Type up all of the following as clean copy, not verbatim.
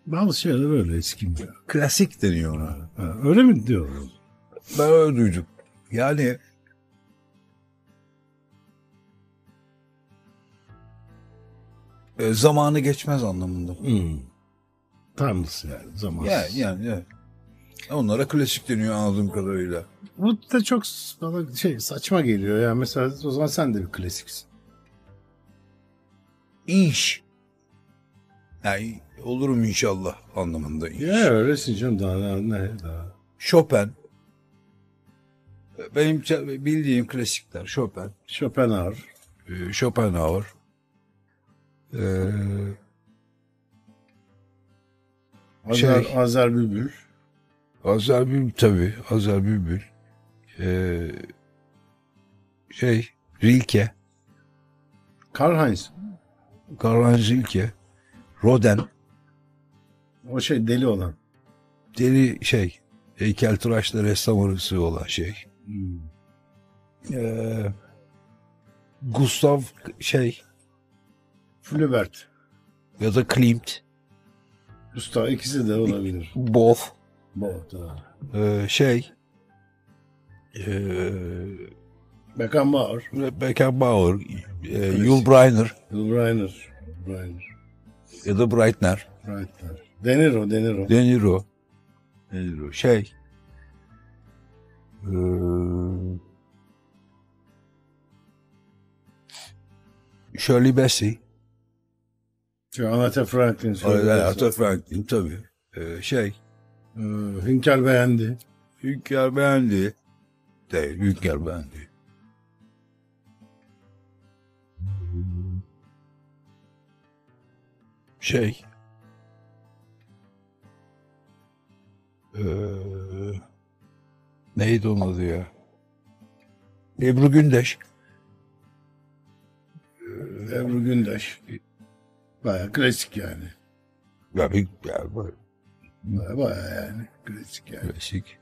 Bazı şeyler öyle eskimiyor. Klasik deniyor ona. Ha, öyle mi diyorlar? Ben öyle duydum. Yani zamanı geçmez anlamında. Timeless yani. Zamansız. Yani. Onlara klasik deniyor anladığım kadarıyla. Bu da çok bana saçma geliyor. Yani mesela o zaman sen de bir klasiksin. İnş. Yani olurum inşallah anlamında inş. Ya öylesin canım. Daha ne daha. Chopin. Benim bildiğim klasikler Chopin. Schopenhauer. Schopenhauer. Azer Bülbül. Azer Bülbül tabii. Azer Bülbül. Rilke. Karl-Heinz. Karl-Heinz Rilke. Rodin. O deli olan. Deli heykeltıraşla ressam arası olan Gustav Flaubert. ya da Klimt. Usta ikisi de olabilir. Both. Beckenbauer. Beckenbauer. Yul Brynner. Ya da Breitner. De Niro. De Niro. Shirley Bassey. Aretha Franklin. Aretha Franklin tabii. Hünkar beğendi. Hünkar beğendi. Değil, Hünkar beğendi. Neydi onun adı ya? Ebru Gündeş. Ebru Gündeş. Bayağı klasik yani. Bayağı yani klasik yani. Klasik.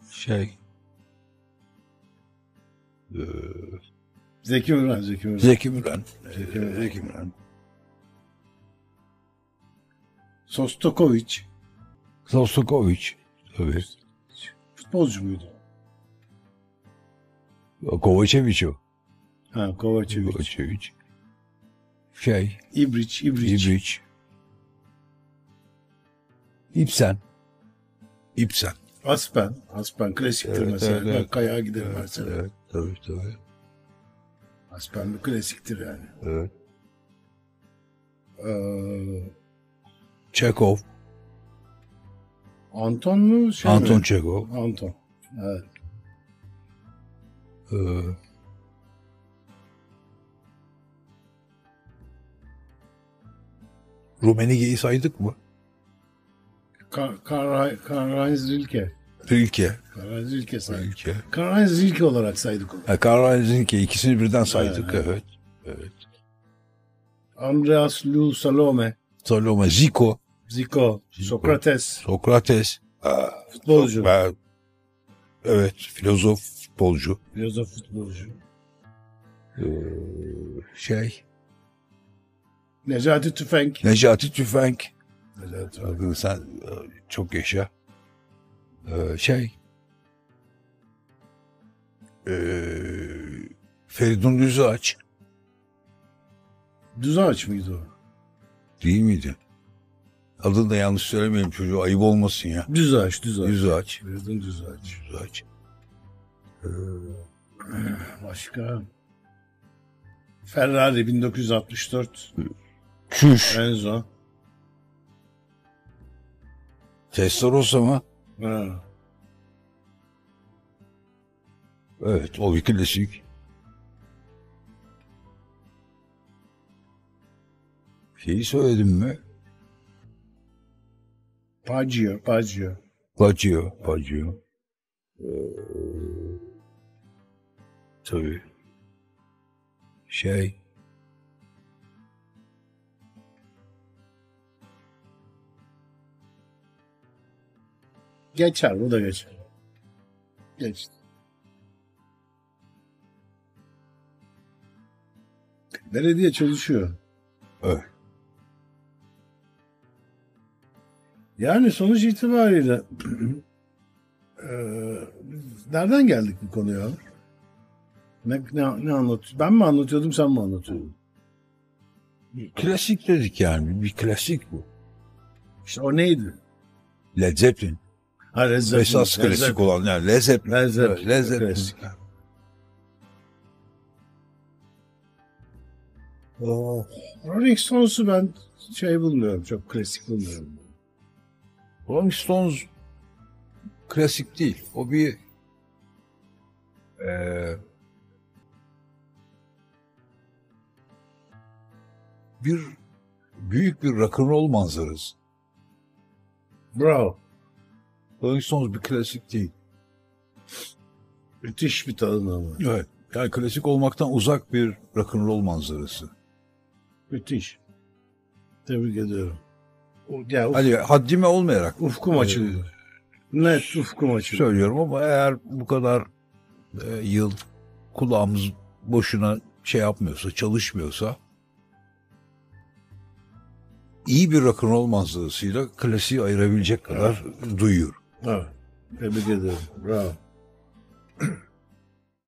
Zeki Müren. Zeki Müren. Sostakovich. Tabii. Futbolcu muydu? Kovačević o. Ha, Kovačević. İbriç. İbsen. Aspen klasiktir mesela. Evet. Kayağa giderim mesela. Evet, tabii. Aspen bir klasiktir yani. Evet. Çekov. Anton mu? Anton Çekov. Anton. Evet. Rummenigge'yi saydık mı? Karl-Heinz Rilke. Karl-Heinz Rilke saydık. Karl-Heinz Rilke olarak saydık onu. Karl-Heinz Rilke ikisini birden saydık. Evet. Andreas Lou Salome. Zico. Sokrates. Futbolcu. Evet, filozof futbolcu. Necati Tüfenk. Sen çok yaşa. Feridun Düzağaç. Düzağaç mıydı o? Değil miydi? Adını da yanlış söylemeyeyim çocuğu, ayıp olmasın ya. Düzağaç. Feridun Düzağaç. Başka? Ferrari 1964. Çüş. Enzo. Testarossa mı? Ha. Evet, o bir klasik. Söyledim mi? Paggio. Tabii. Geçer, bu da geçer. Geçti. Belediye çalışıyor. Evet. Yani sonuç itibariyle nereden geldik bu konuya? Ne anlatıyorsun? Ben mi anlatıyordum, sen mi anlatıyordun? Klasik dedik yani. Bir klasik bu. İşte o neydi? Led Zeppelin. Ha, Led Zeppelin. Esas klasik olan yani Led Zeppelin. Led Zeppelin. Evet, Led Zeppelin. Klasik. Rolling Stones'u ben bulmuyorum. Çok klasik bulmuyorum. Rolling Stones klasik değil. O bir büyük bir rock'n'roll manzarası. Bravo. Rolling Stones bir klasik değil. Müthiş bir tanımlama. Evet. Yani klasik olmaktan uzak bir rock'n'roll manzarası. Müthiş. Tebrik ediyorum. Ya, Hani haddime olmayarak ufkum açıldı. Net ufkum açıldı. söylüyorum ama eğer bu kadar yıl kulağımız boşuna yapmıyorsa, çalışmıyorsa iyi bir rock'n'roll manzarasıyla klasiği ayırabilecek kadar duyuyor. Evet. Tebrik ederim. Bravo.